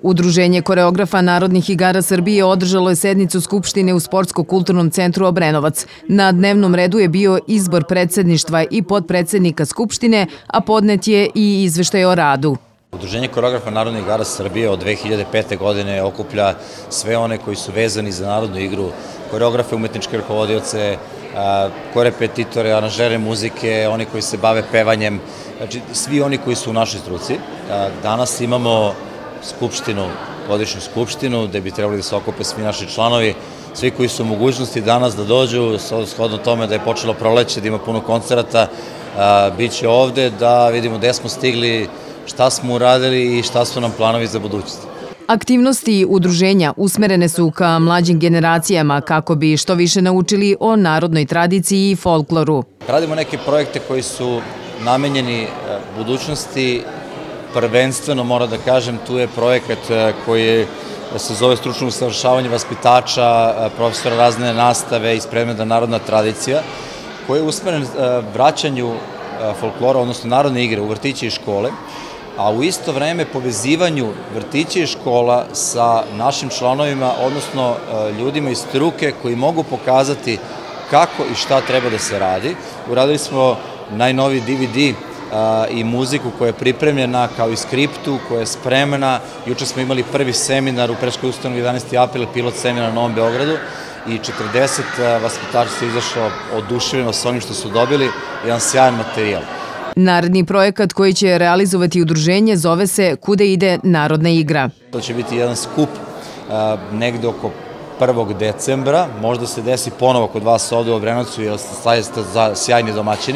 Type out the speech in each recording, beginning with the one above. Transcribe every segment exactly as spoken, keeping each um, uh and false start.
Udruženje koreografa Narodnih igara Srbije održalo je sednicu Skupštine u Sportsko-kulturnom centru Obrenovac. Na dnevnom redu je bio izbor predsedništva i potpredsednika Skupštine, a podnet je i izveštaj o radu. Udruženje koreografa Narodnih igara Srbije od dve hiljade pete. godine okuplja sve one koji su vezani za narodnu igru, koreografe, umetničke rukovodioce, korepetitore, aranžere muzike, oni koji se bave pevanjem, znači svi oni koji su u našoj struci. Danas imamo skupštinu, godišnju skupštinu, gde bi trebali da se okupe svi naši članovi, svi koji su u mogućnosti danas da dođu, shodno tome da je počelo proleće, da ima puno koncerata, bit će ovde da vidimo gde smo stigli, šta smo uradili i šta su nam planovi za budućnost. Aktivnosti udruženja usmerene su ka mlađim generacijama kako bi što više naučili o narodnoj tradiciji i folkloru. Radimo neke projekte koji su namenjeni budućnosti. Prvenstveno, moram da kažem, tu je projekat koji se zove stručno usavršavanje vaspitača, profesora razne nastave iz predmeta Narodna tradicija, koji je usmeren vraćanju folklora, odnosno narodne igre u vrtiće i škole, a u isto vreme povezivanju vrtića i škola sa našim članovima, odnosno ljudima iz struke koji mogu pokazati kako i šta treba da se radi. Uradili smo najnoviji D V D i muziku koja je pripremljena, kao i skriptu koja je spremna. Juče smo imali prvi seminar u predškolskoj ustanovi jedanaesti april, pilot seminar na Novom Beogradu, i četrdeset vaspitača se izašlo oduševljeno sa onim što su dobili, jedan sjajan materijal. Naredni projekat koji će realizovati udruženje zove se Kuda ide narodna igra. To će biti jedan skup negde oko prvog decembra, možda se desi ponovo kod vas ovde u Obrenovcu, jer ste sjajni domaćini.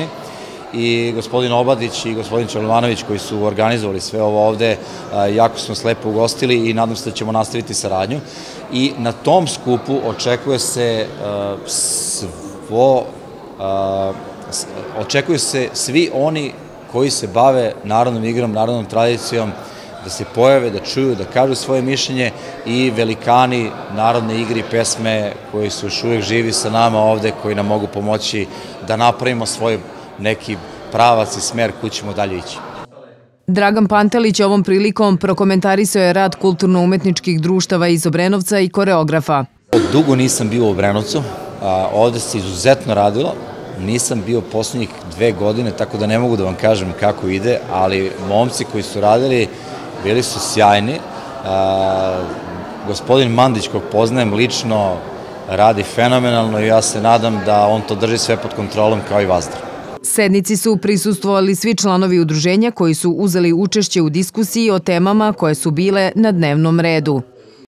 I gospodin Obadić i gospodin Čelovanović koji su organizovali sve ovo ovde, jako smo slepo ugostili i nadam se da ćemo nastaviti saradnju. I na tom skupu očekuje se svo, očekuju se svi oni koji se bave narodnom igrom, narodnom tradicijom, da se pojave, da čuju, da kažu svoje mišljenje, i velikani narodne igre i pesme koji su još uvijek živi sa nama ovde, koji nam mogu pomoći da napravimo svoj neki pravac i smer koji ćemo dalje ići. Dragan Pantelić ovom prilikom prokomentarisao je rad kulturno-umetničkih društava iz Obrenovca i koreografa. Dugo nisam bio u Obrenovcu, ovde se izuzetno radilo, nisam bio poslednjih dve godine, tako da ne mogu da vam kažem kako ide, ali momci koji su radili bili su sjajni. Gospodin Mandić, kog poznajem lično, radi fenomenalno i ja se nadam da on to drži sve pod kontrolom kao i Vazdar. Sednici su prisustvovali svi članovi udruženja koji su uzeli učešće u diskusiji o temama koje su bile na dnevnom redu.